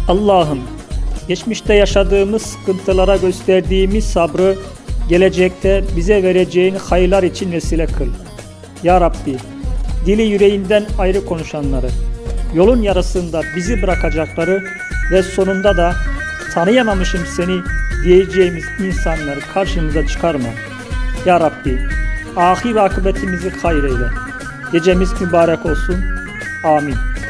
Allah'ım, geçmişte yaşadığımız sıkıntılara gösterdiğimiz sabrı gelecekte bize vereceğin hayırlar için vesile kıl. Ya Rabbi, dili yüreğinden ayrı konuşanları, yolun yarısında bizi bırakacakları ve sonunda da tanıyamamışım seni diyeceğimiz insanları karşımıza çıkarma. Ya Rabbi, ahir akıbetimizi hayır eyle. Gecemiz mübarek olsun. Amin.